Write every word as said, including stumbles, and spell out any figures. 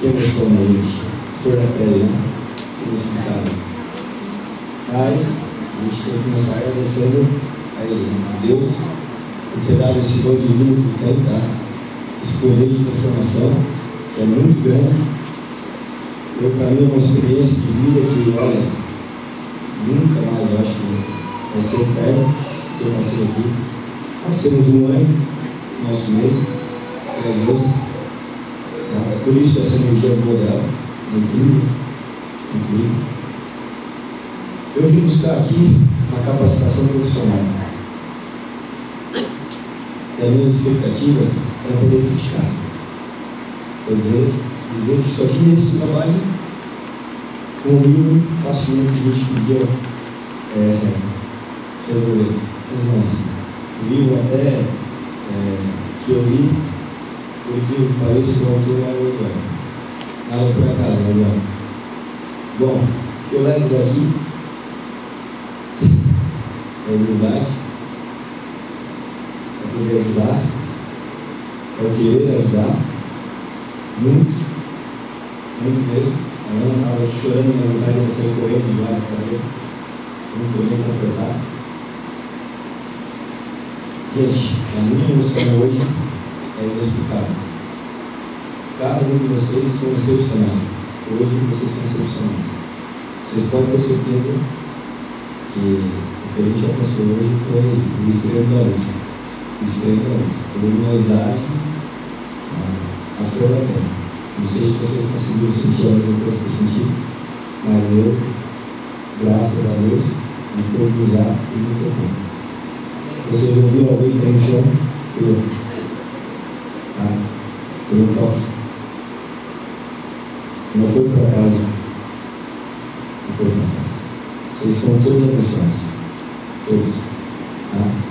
Que emoção, né, gente? Flor da pele, né? Inexplicável. Mas a gente tem que começar agradecendo a Ele, a Deus, por ter dado esse dom divino que tem, tá? Esse poder de transformação, que é muito grande. Eu, para mim, é uma experiência de vida que, olha, nunca mais, eu acho que vai ser eterno, que eu passei aqui. Nós temos um anjo no nosso meio, que é a Josi. Tá? Por isso essa energia boa dela, é incrível, incrível. Eu vim buscar aqui uma capacitação profissional. E as minhas expectativas eram poder criticar. Quer dizer, dizer que isso aqui nesse trabalho, com o livro, facilmente a gente podia é, resolver. Mas, assim, o livro até é, que eu li, por incrível que pareça, o autor era o Eduardo. Nada por acaso, né, Eduardo? Bom, o que eu levo daqui é a humildade, é poder ajudar, é o querer ajudar, muito, muito mesmo. A Ana estava aqui chorando, na vontade de sair correndo de lá para ele, não poder confortar. Gente, a minha emoção hoje é inexplicável. Cada um de vocês são excepcionais. Hoje vocês são excepcionais. Vocês podem ter certeza que o que a gente alcançou hoje foi o extremo da luz. O extremo da luz. A luminosidade, a, a flor da pele. Não sei se vocês conseguiram sentir as coisas que eu senti, mas eu, graças a Deus, me pude usar e me tocou. Vocês ouviram alguém que está no chão? Foi eu. Tá? Foi um toque. Não foi por acaso. Não foi por acaso. Vocês são todos abençoados. Todos. Tá?